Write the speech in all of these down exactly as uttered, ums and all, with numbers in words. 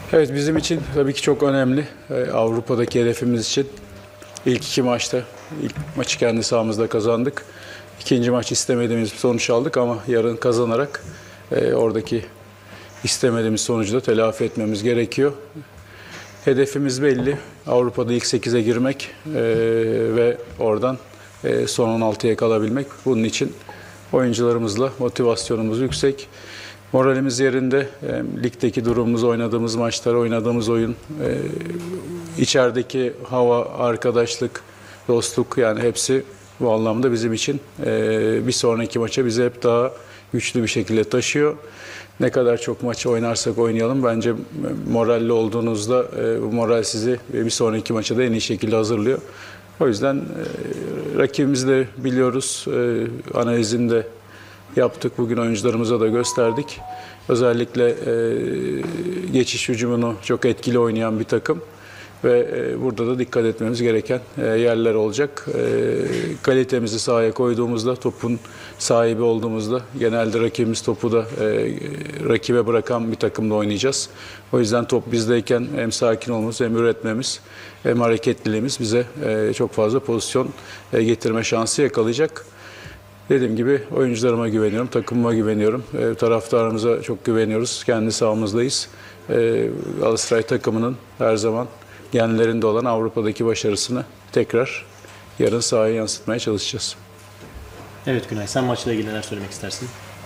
Evet, bizim için tabii ki çok önemli. Ee, Avrupa'daki hedefimiz için ilk iki maçta, ilk maçı kendi sahamızda kazandık. İkinci maç istemediğimiz bir sonuç aldık ama yarın kazanarak e, oradaki istemediğimiz sonucu da telafi etmemiz gerekiyor. Hedefimiz belli. Avrupa'da ilk sekize girmek e, ve oradan e, son on altıya kalabilmek. Bunun için oyuncularımızla motivasyonumuz yüksek. Moralimiz yerinde. E, ligdeki durumumuz, oynadığımız maçlar, oynadığımız oyun, e, içerideki hava, arkadaşlık, dostluk, yani hepsi bu anlamda bizim için e, bir sonraki maça bizi hep daha güçlü bir şekilde taşıyor. Ne kadar çok maç oynarsak oynayalım, bence moralli olduğunuzda e, bu moral sizi bir sonraki maça da en iyi şekilde hazırlıyor. O yüzden e, rakibimizi de biliyoruz, e, analizini de yaptık, bugün oyuncularımıza da gösterdik. Özellikle e, geçiş hücumunu çok etkili oynayan bir takım. Ve e, burada da dikkat etmemiz gereken e, yerler olacak. E, kalitemizi sahaya koyduğumuzda, topun sahibi olduğumuzda genelde rakibimiz topu da e, rakibe bırakan bir takımda oynayacağız. O yüzden top bizdeyken hem sakin olmamız, hem üretmemiz, hem hareketliliğimiz bize e, çok fazla pozisyon e, getirme şansı yakalayacak. Dediğim gibi oyuncularıma güveniyorum, takımıma güveniyorum, e, taraftarımıza çok güveniyoruz, kendi sahamızdayız. E, Galatasaray takımının her zaman genlerinde olan Avrupa'daki başarısını tekrar yarın sahaya yansıtmaya çalışacağız. Evet Günay, sen maçla ilgili neler söylemek istersin?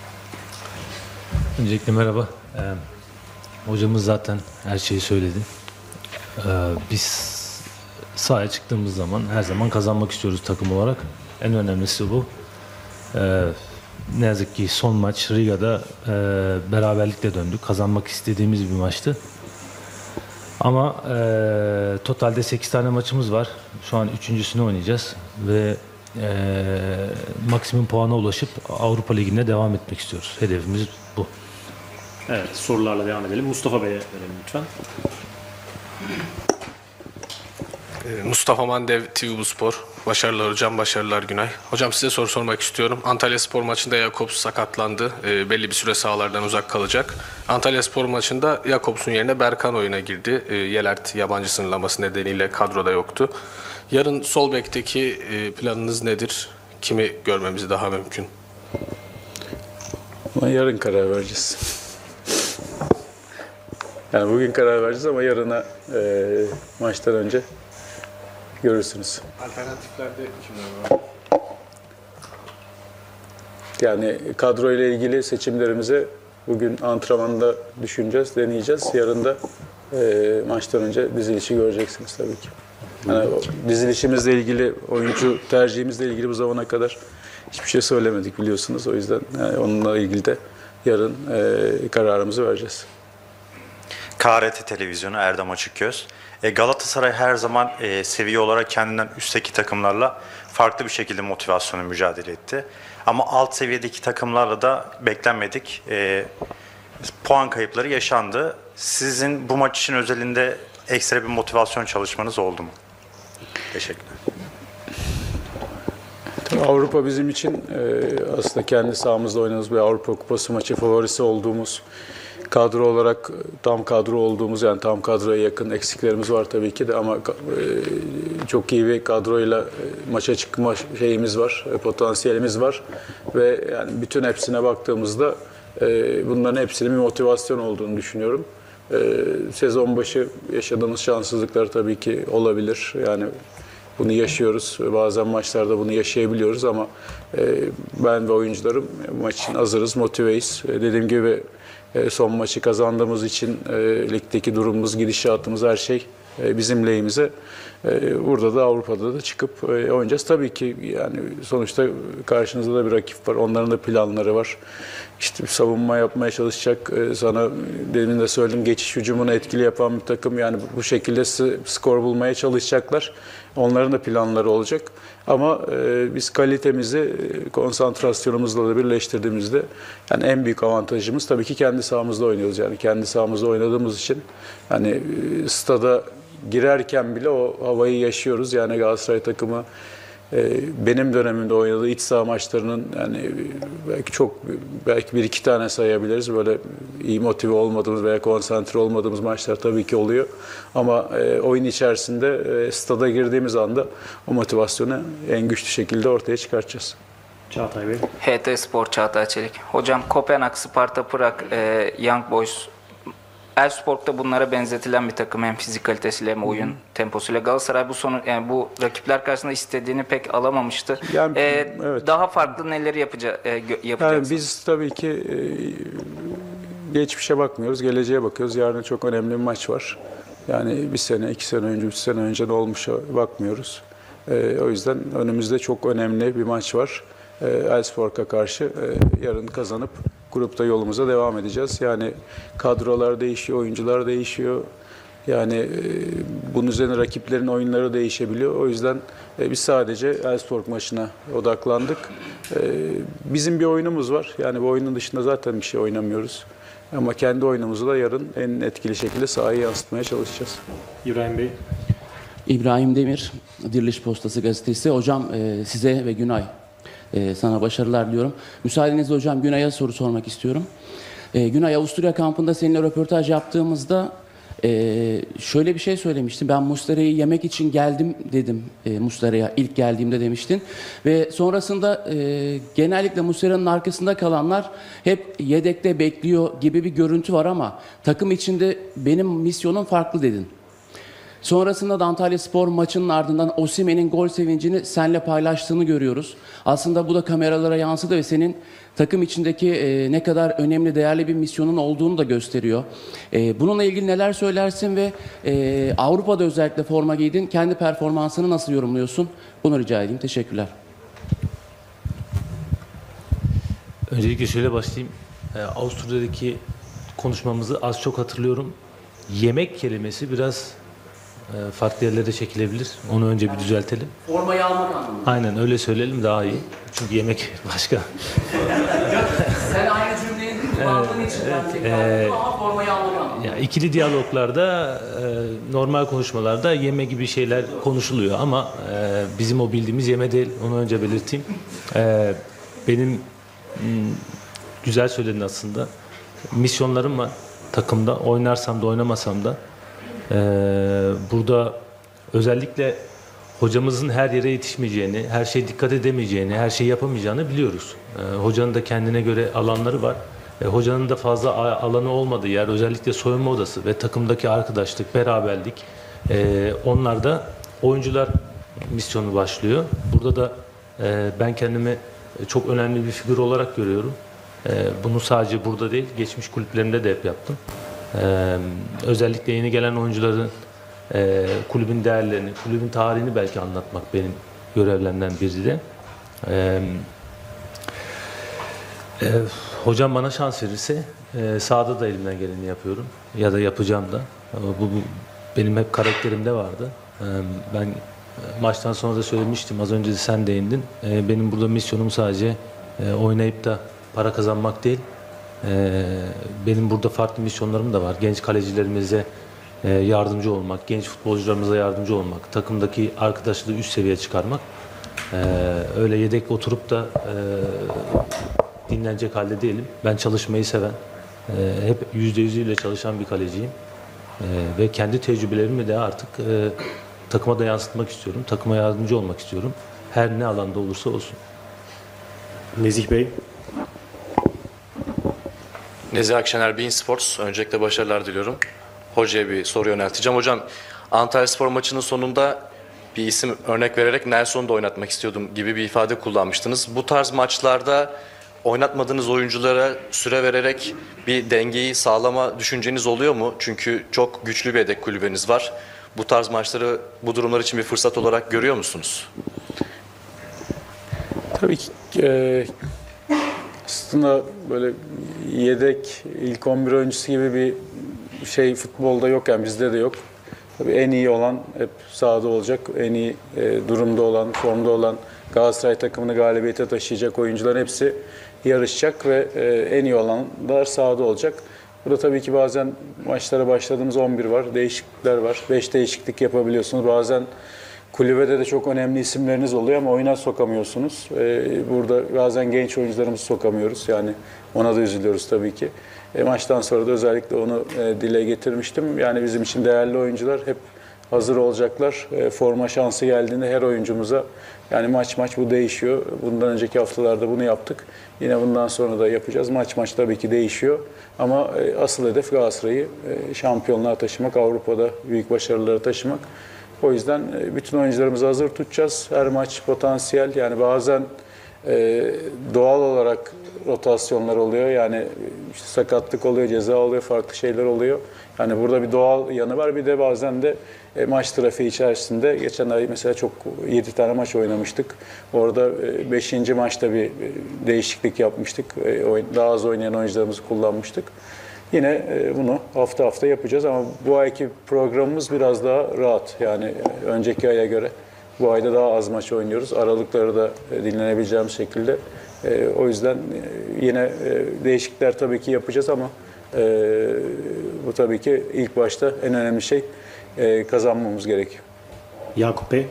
Öncelikle merhaba. Ee, hocamız zaten her şeyi söyledi. Ee, biz sahaya çıktığımız zaman her zaman kazanmak istiyoruz takım olarak. En önemlisi bu. Ee, ne yazık ki son maç Riga'da e, beraberlikle döndük. Kazanmak istediğimiz bir maçtı. Ama e, totalde sekiz tane maçımız var. Şu an üçüncüsünü oynayacağız ve e, maksimum puana ulaşıp Avrupa Ligi'ne devam etmek istiyoruz. Hedefimiz bu. Evet, sorularla devam edelim. Mustafa Bey'e verelim lütfen. Mustafa Mandev, T V Bu Spor. Başarılar hocam, başarılar Günay. Hocam size soru sormak istiyorum. Antalya Spor maçında Jakobs sakatlandı. E, belli bir süre sahalardan uzak kalacak. Antalya Spor maçında Jakobs'un yerine Berkan oyuna girdi. E, Yelert yabancı sınırlaması nedeniyle kadroda yoktu. Yarın sol bekteki e, planınız nedir? Kimi görmemiz daha mümkün? Ama yarın karar vereceğiz. Yani bugün karar vereceğiz ama yarına e, maçtan önce görürsünüz. Alternatiflerde kimler var? Yani kadro ile ilgili seçimlerimize bugün antrenmanda düşüneceğiz, deneyeceğiz. Yarın da e, maçtan önce dizilişi göreceksiniz tabii ki. Yani dizilişimizle ilgili, oyuncu tercihimizle ilgili bu zamana kadar hiçbir şey söylemedik biliyorsunuz. O yüzden yani onunla ilgili de yarın e, kararımızı vereceğiz. K R T Televizyonu, Erdem Açıkgöz. E, Galatasaray her zaman e, seviye olarak kendinden üstteki takımlarla farklı bir şekilde motivasyonu mücadele etti. Ama alt seviyedeki takımlarla da beklenmedik e, puan kayıpları yaşandı. Sizin bu maç için özelinde ekstra bir motivasyon çalışmanız oldu mu? Teşekkürler. Avrupa bizim için e, aslında kendi sahamızda oynadığımız bir Avrupa Kupası maçı favorisi olduğumuz, kadro olarak tam kadro olduğumuz, yani tam kadroya yakın eksiklerimiz var tabii ki de ama e, çok iyi bir kadroyla e, maça çıkma şeyimiz var, e, potansiyelimiz var ve yani bütün hepsine baktığımızda e, bunların hepsinin bir motivasyon olduğunu düşünüyorum. E, sezon başı yaşadığımız şanssızlıklar tabii ki olabilir. Yani bunu yaşıyoruz. Bazen maçlarda bunu yaşayabiliyoruz ama e, ben ve oyuncularım maç için hazırız, motiveyiz. E, dediğim gibi e, son maçı kazandığımız için e, ligdeki durumumuz, gidişatımız, her şey e, bizim lehimize. E, burada da Avrupa'da da çıkıp e, oynayacağız. Tabii ki yani sonuçta karşınızda da bir rakip var. Onların da planları var. İşte savunma yapmaya çalışacak. E, sana demin de söyledim, geçiş hücumunu etkili yapan bir takım. Yani bu şekilde skor bulmaya çalışacaklar. Onların da planları olacak. Ama e, biz kalitemizi konsantrasyonumuzla da birleştirdiğimizde yani en büyük avantajımız tabii ki kendi sahamızda oynuyoruz. Yani kendi sahamızda oynadığımız için hani e, stada girerken bile o havayı yaşıyoruz. Yani Galatasaray takımı e, benim dönemimde oynadığı iç saha maçlarının yani belki çok belki bir iki tane sayabiliriz. Böyle iyi motive olmadığımız veya konsantre olmadığımız maçlar tabii ki oluyor. Ama e, oyun içerisinde e, stada girdiğimiz anda o motivasyonu en güçlü şekilde ortaya çıkartacağız. Çağatay Bey. H T Spor, Çağatay Çelik. Hocam Kopenhag, Sparta Prag, e, Young Boys, Elfsborg'da bunlara benzetilen bir takım hem fizik kalitesiyle hem oyun temposuyla. Galatasaray bu sonu yani bu rakipler karşısında istediğini pek alamamıştı. Yani, E, evet. Daha farklı neleri yapaca, e, gö- Yani yapacaksınız? biz tabii ki e, geçmişe bakmıyoruz, geleceğe bakıyoruz. Yarın çok önemli bir maç var. Yani bir sene, iki sene önce, üç sene önce ne olmuşa bakmıyoruz. E, o yüzden önümüzde çok önemli bir maç var. E, Elfsborg'a karşı e, yarın kazanıp grupta yolumuza devam edeceğiz. Yani kadrolar değişiyor, oyuncular değişiyor. Yani e, bunun üzerine rakiplerin oyunları değişebiliyor. O yüzden e, biz sadece Elfsborg maçına odaklandık. E, bizim bir oyunumuz var. Yani bu oyunun dışında zaten bir şey oynamıyoruz. Ama kendi oyunumuzu da yarın en etkili şekilde sahaya yansıtmaya çalışacağız. İbrahim Bey. İbrahim Demir, Diriliş Postası Gazetesi. Hocam e, size ve Günay e, sana başarılar diliyorum. Müsaadenizle hocam Günay'a soru sormak istiyorum. E, Günay, Avusturya kampında seninle röportaj yaptığımızda e, şöyle bir şey söylemiştin. Ben Muslera'yı yemek için geldim dedim. E, Muslera'ya ilk geldiğimde demiştin. Ve sonrasında e, genellikle Muslera'nın arkasında kalanlar hep yedekte bekliyor gibi bir görüntü var ama takım içinde benim misyonum farklı dedin. Sonrasında da Antalya Spor maçının ardından Osimhen'in gol sevincini seninle paylaştığını görüyoruz. Aslında bu da kameralara yansıdı ve senin takım içindeki e, ne kadar önemli, değerli bir misyonun olduğunu da gösteriyor. E, bununla ilgili neler söylersin ve e, Avrupa'da özellikle forma giydin. Kendi performansını nasıl yorumluyorsun? Bunu rica edeyim. Teşekkürler. Öncelikle şöyle başlayayım. Ee, Avusturya'daki konuşmamızı az çok hatırlıyorum. Yemek kelimesi biraz e, farklı yerlere çekilebilir. Onu önce bir düzeltelim. Formayı almak anlamında. Aynen öyle söyleyelim daha iyi. Çünkü yemek başka. Sen aynı cümleyi kullandığın için ben tekrar ediyorum ama formayı almak anlamında. Ya, ikili diyaloglarda, e, normal konuşmalarda yeme gibi şeyler konuşuluyor ama e, bizim o bildiğimiz yeme değil. Onu önce belirteyim. E, benim m, güzel söyledin aslında. Misyonlarım var takımda. Oynarsam da oynamasam da. E, burada özellikle hocamızın her yere yetişmeyeceğini, her şeye dikkat edemeyeceğini, her şeyi yapamayacağını biliyoruz. E, hocanın da kendine göre alanları var. E, hocanın da fazla a- alanı olmadığı yer, özellikle soyunma odası ve takımdaki arkadaşlık, beraberlik. E, onlarda oyuncular misyonu başlıyor. Burada da e, ben kendimi çok önemli bir figür olarak görüyorum. E, bunu sadece burada değil, geçmiş kulüplerimde de hep yaptım. E, özellikle yeni gelen oyuncuların e, kulübün değerlerini, kulübün tarihini belki anlatmak benim görevlerimden biri de. E, e, hocam bana şans verirse e, sahada da elimden geleni yapıyorum ya da yapacağım da. E, bu, bu benim hep karakterimde vardı. E, ben maçtan sonra da söylemiştim, az önce de sen değindin. E, benim burada misyonum sadece e, oynayıp da para kazanmak değil. E, benim burada farklı misyonlarım da var. Genç kalecilerimize e, yardımcı olmak, genç futbolcularımıza yardımcı olmak, takımdaki arkadaşlığı üst seviyeye çıkarmak. E, öyle yedek oturup da e, dinlenecek halde değilim. Ben çalışmayı seven, e, hep yüzde yüzüyle çalışan bir kaleciyim. E, ve kendi tecrübelerimi de artık e, takıma da yansıtmak istiyorum. Takıma yardımcı olmak istiyorum. Her ne alanda olursa olsun. Nezih Bey. Nezih Akşener, Bein Sports. Öncelikle başarılar diliyorum. Hocaya bir soru yönelteceğim. Hocam, Antalya Spor maçının sonunda bir isim örnek vererek Nelson'u da oynatmak istiyordum gibi bir ifade kullanmıştınız. Bu tarz maçlarda oynatmadığınız oyunculara süre vererek bir dengeyi sağlama düşünceniz oluyor mu? Çünkü çok güçlü bir yedek kulübeniz var. Bu tarz maçları, bu durumlar için bir fırsat olarak görüyor musunuz? Tabii ki e, aslında böyle yedek ilk on bir oyuncusu gibi bir şey futbolda yok, yani bizde de yok. Tabii en iyi olan hep sahada olacak. En iyi e, durumda olan, formda olan, Galatasaray takımını galibiyete taşıyacak oyuncuların hepsi yarışacak ve e, en iyi olanlar sahada olacak. Burada tabii ki bazen maçlara başladığımız on bir var, değişiklikler var. beş değişiklik yapabiliyorsunuz. Bazen kulübede de çok önemli isimleriniz oluyor ama oyuna sokamıyorsunuz. E, burada bazen genç oyuncularımızı sokamıyoruz. Yani ona da üzülüyoruz tabii ki. E, maçtan sonra da özellikle onu e, dile getirmiştim. Yani bizim için değerli oyuncular hep hazır olacaklar. E, forma şansı geldiğinde her oyuncumuza, yani maç maç bu değişiyor. Bundan önceki haftalarda bunu yaptık. Yine bundan sonra da yapacağız. Maç maç tabii ki değişiyor. Ama e, asıl hedef Galatasaray'ı e, şampiyonluğa taşımak, Avrupa'da büyük başarıları taşımak. O yüzden e, bütün oyuncularımızı hazır tutacağız. Her maç potansiyel. Yani bazen e, doğal olarak rotasyonlar oluyor. Yani işte sakatlık oluyor, ceza oluyor, farklı şeyler oluyor. Yani burada bir doğal yanı var. Bir de bazen de e, maç trafiği içerisinde, geçen ay mesela çok yedi tane maç oynamıştık. Orada e, beşinci maçta bir e, değişiklik yapmıştık. E, oyun, daha az oynayan oyuncularımızı kullanmıştık. Yine e, bunu hafta hafta yapacağız ama bu ayki programımız biraz daha rahat. Yani e, önceki aya göre bu ayda daha az maç oynuyoruz. Aralıkları da e, dinlenebileceğimiz şekilde. E, o yüzden e, yine e, değişiklikler tabii ki yapacağız ama e, bu tabii ki ilk başta en önemli şey e, kazanmamız gerekiyor. Yakup Bey.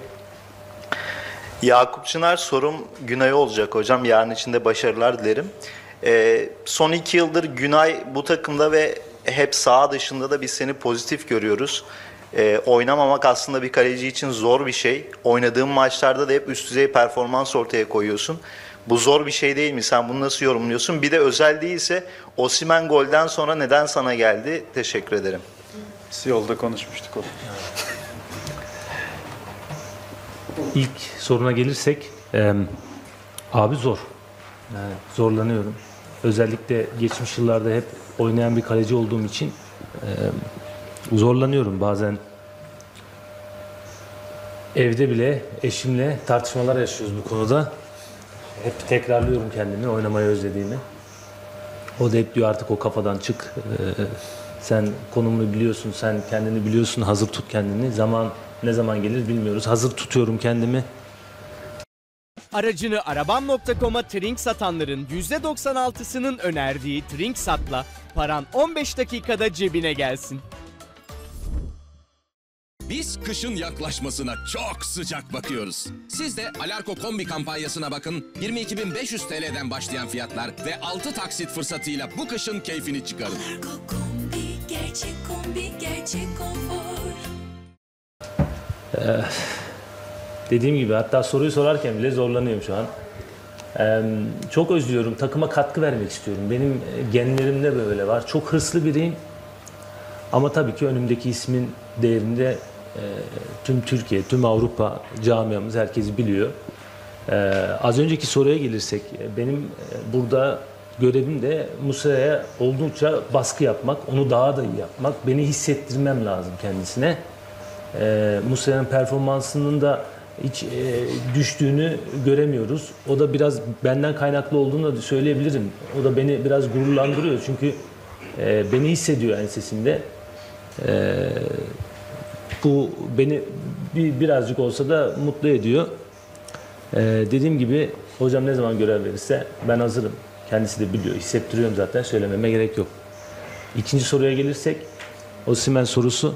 Yakup Çınar, sorum Günay'a olacak hocam. Yarın için de başarılar dilerim. Ee, son iki yıldır Günay bu takımda ve hep saha dışında da biz seni pozitif görüyoruz. Ee, oynamamak aslında bir kaleci için zor bir şey. Oynadığın maçlarda da hep üst düzey performans ortaya koyuyorsun. Bu zor bir şey değil mi? Sen bunu nasıl yorumluyorsun? Bir de özel değilse Osimhen golden sonra neden sana geldi? Teşekkür ederim. Biz yolda konuşmuştuk onu. İlk soruna gelirsek, e, abi zor. Yani zorlanıyorum. Özellikle geçmiş yıllarda hep oynayan bir kaleci olduğum için e, zorlanıyorum bazen. Evde bile eşimle tartışmalar yaşıyoruz bu konuda. Hep tekrarlıyorum kendimi, oynamayı özlediğimi. O da hep diyor artık o kafadan çık. E, sen konumunu biliyorsun, sen kendini biliyorsun, hazır tut kendini. Zaman ne zaman gelir bilmiyoruz. Hazır tutuyorum kendimi. Aracını arabam nokta com'a trink satanların yüzde doksan altısının önerdiği Trinksat'la paran on beş dakikada cebine gelsin. Biz kışın yaklaşmasına çok sıcak bakıyoruz. Siz de Alarko Kombi kampanyasına bakın. yirmi iki bin beş yüz T L'den başlayan fiyatlar ve altı taksit fırsatıyla bu kışın keyfini çıkarın. Alarko Kombi, gerçek kombi, gerçek konfor. Ee, dediğim gibi hatta soruyu sorarken bile zorlanıyorum şu an. Ee, çok özlüyorum. Takıma katkı vermek istiyorum. Benim genlerimde böyle var. Çok hırslı biriyim. Ama tabii ki önümdeki ismin değerinde e, tüm Türkiye, tüm Avrupa camiamız herkes biliyor. Ee, az önceki soruya gelirsek, benim e, burada görevim de Muslera'ya oldukça baskı yapmak, onu daha da iyi yapmak, beni hissettirmem lazım kendisine. Ee, Muslera'nın performansının da hiç e, düştüğünü göremiyoruz. O da biraz benden kaynaklı olduğunu da söyleyebilirim. O da beni biraz gururlandırıyor çünkü e, beni hissediyor ensesinde. E, bu beni bir, birazcık olsa da mutlu ediyor. E, dediğim gibi hocam ne zaman görev verirse ben hazırım. Kendisi de biliyor, hissettiriyorum zaten, söylememe gerek yok. İkinci soruya gelirsek, Osimhen sorusu.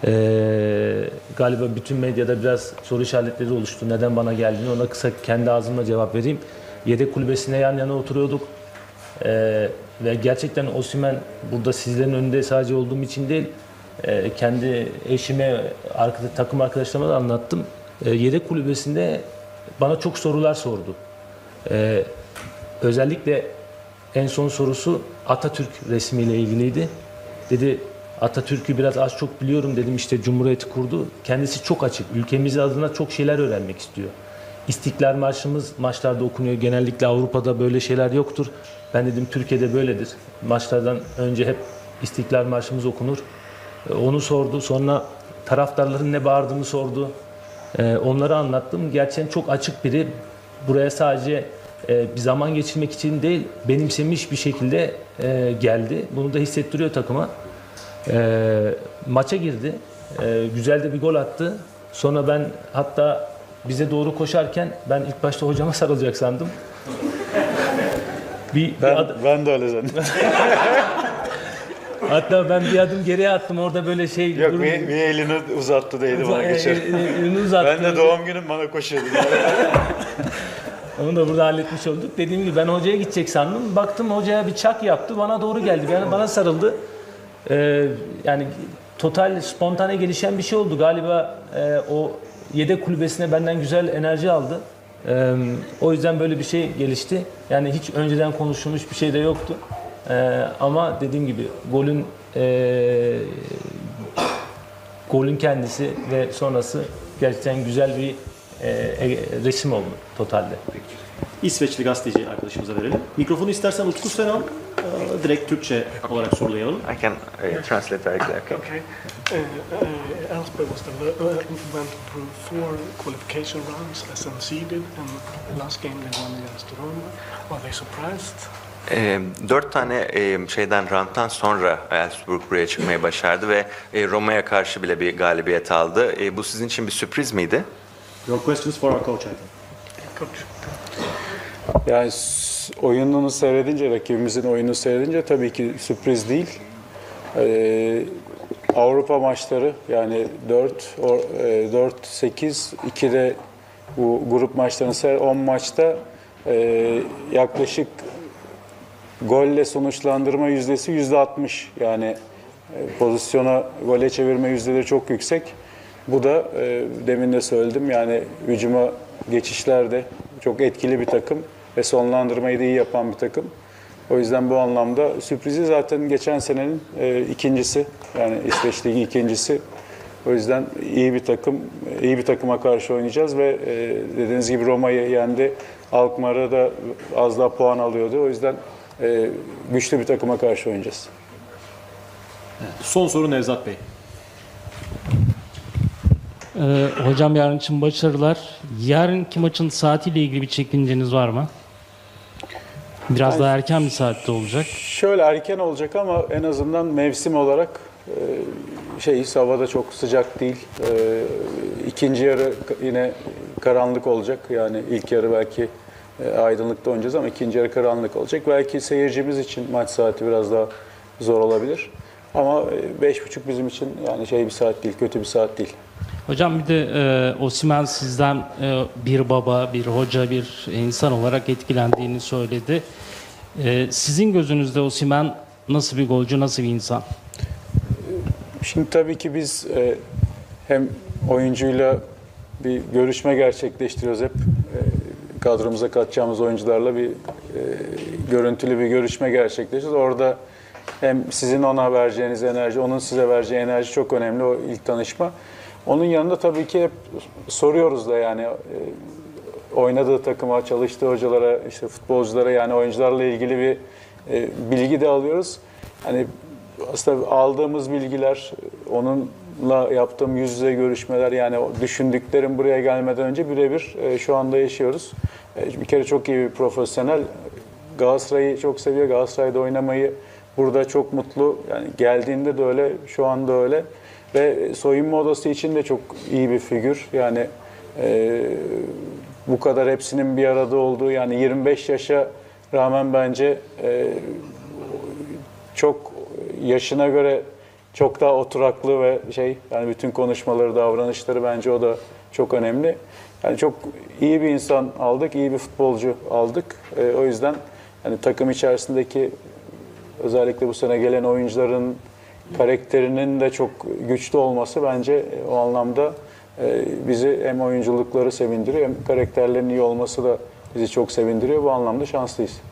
Ee, galiba bütün medyada biraz soru işaretleri oluştu. Neden bana geldiğini ona kısa kendi ağzımla cevap vereyim. Yedek kulübesine yan yana oturuyorduk. Ee, ve gerçekten Osimhen burada sizlerin önünde sadece olduğum için değil, e, kendi eşime, arkada, takım arkadaşlarıma da anlattım. E, yedek kulübesinde bana çok sorular sordu. E, özellikle en son sorusu Atatürk resmiyle ilgiliydi. Dedi, Atatürk'ü biraz az çok biliyorum, dedim, işte Cumhuriyeti kurdu. Kendisi çok açık. Ülkemiz adına çok şeyler öğrenmek istiyor. İstiklal Marşımız maçlarda okunuyor. Genellikle Avrupa'da böyle şeyler yoktur. Ben dedim Türkiye'de böyledir. Maçlardan önce hep İstiklal Marşımız okunur. Onu sordu. Sonra taraftarların ne bağırdığını sordu. Onları anlattım. Gerçekten çok açık biri. Buraya sadece bir zaman geçirmek için değil, benimsemiş bir şekilde geldi. Bunu da hissettiriyor takıma. E, maça girdi. E, güzel de bir gol attı. Sonra ben hatta bize doğru koşarken ben ilk başta hocama sarılacak sandım. bir, Ben, bir ad- ben de öyle zannettim. Hatta ben bir adım geriye attım orada böyle şey. Yok durum- bir, bir elini uzattı değdi bana E, geçer. e, elini uzattı. Ben de doğum günüm bana koşuyordu. Onu da burada halletmiş olduk. Dediğim gibi ben hocaya gidecek sandım. Baktım hocaya bir çak yaptı. Bana doğru geldi. Yani bana sarıldı. Ee, yani total spontane gelişen bir şey oldu. Galiba e, o yedek kulübesine benden güzel enerji aldı. Ee, o yüzden böyle bir şey gelişti. Yani hiç önceden konuşulmuş bir şey de yoktu. Ee, ama dediğim gibi golün e, golün kendisi ve sonrası gerçekten güzel bir e, e, resim oldu totalde. İsveçli gazeteci arkadaşımıza verelim. Mikrofonu istersen Utku sen al. Ee, Direkt Türkçe olarak sorulayalım. I can uh, translate very quickly. Okay. Uh, uh, Elfsborg was the, uh, went through four qualification rounds as unseeded, and last game they won against Roma. Were they surprised? E, dört tane e, şeyden ranttan sonra Elfsborg buraya çıkmayı başardı ve e, Roma'ya karşı bile bir galibiyet aldı. E, bu sizin için bir sürpriz miydi? Your questions for our coach, I think. Coach. Yani s- oyununu seyredince, rakibimizin oyununu seyredince tabii ki sürpriz değil. Ee, Avrupa maçları yani dört, dört sekiz, ikide bu grup maçlarını seyred, on maçta e, yaklaşık golle sonuçlandırma yüzdesi yüzde altmış. Yani e, pozisyona gole çevirme yüzdeleri çok yüksek. Bu da e, demin de söyledim yani hücuma geçişlerde çok etkili bir takım ve sonlandırmayı da iyi yapan bir takım. O yüzden bu anlamda sürprizi zaten geçen senenin e, ikincisi yani İsveç Ligi ikincisi. O yüzden iyi bir takım, iyi bir takıma karşı oynayacağız ve e, dediğiniz gibi Roma'yı yendi. Alkmaar'a da az daha puan alıyordu. O yüzden e, güçlü bir takıma karşı oynayacağız. Son soru Nevzat Bey. Ee, hocam yarın için başarılar. Yarınki maçın saatiyle ilgili bir çekinceniz var mı? Biraz Yani daha erken bir saatte olacak. Şöyle erken olacak ama en azından mevsim olarak e, şey havada çok sıcak değil. E, ikinci yarı yine karanlık olacak. Yani ilk yarı belki e, aydınlıkta oynayacağız ama ikinci yarı karanlık olacak. Belki seyircimiz için maç saati biraz daha zor olabilir. Ama e, beş buçuk bizim için yani şey bir saat değil, kötü bir saat değil. Hocam bir de e, Osimhen sizden e, bir baba, bir hoca, bir insan olarak etkilendiğini söyledi. E, sizin gözünüzde Osimhen nasıl bir golcü, nasıl bir insan? Şimdi tabii ki biz e, hem oyuncuyla bir görüşme gerçekleştiriyoruz hep. E, kadromuza katacağımız oyuncularla bir e, görüntülü bir görüşme gerçekleştiriyoruz. Orada hem sizin ona vereceğiniz enerji, onun size vereceği enerji çok önemli o ilk tanışma. Onun yanında tabii ki hep soruyoruz da yani e, oynadığı takıma, çalıştığı hocalara, işte futbolculara yani oyuncularla ilgili bir e, bilgi de alıyoruz. Hani aslında aldığımız bilgiler, onunla yaptığım yüz yüze görüşmeler yani o düşündüklerim buraya gelmeden önce birebir e, şu anda yaşıyoruz. E, bir kere çok iyi bir profesyonel. Galatasaray'ı çok seviyor. Galatasaray'da oynamayı burada çok mutlu. Yani geldiğinde de öyle, şu anda öyle. Ve soyunma odası için de çok iyi bir figür. Yani e, bu kadar hepsinin bir arada olduğu yani yirmi beş yaşa rağmen bence e, çok yaşına göre çok daha oturaklı ve şey yani bütün konuşmaları, davranışları bence o da çok önemli. Yani çok iyi bir insan aldık, iyi bir futbolcu aldık. E, o yüzden yani takım içerisindeki özellikle bu sene gelen oyuncuların karakterinin de çok güçlü olması bence o anlamda bizi hem oyunculukları sevindiriyor hem karakterlerinin iyi olması da bizi çok sevindiriyor. Bu anlamda şanslıyız.